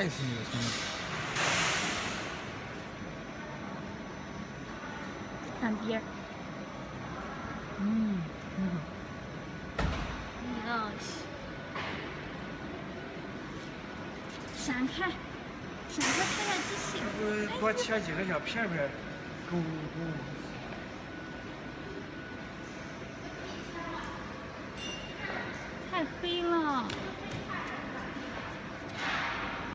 害死你了，真的。 看边儿。呀，闪开！闪开！看下机器。 多切几个小片片，够。 太黑了。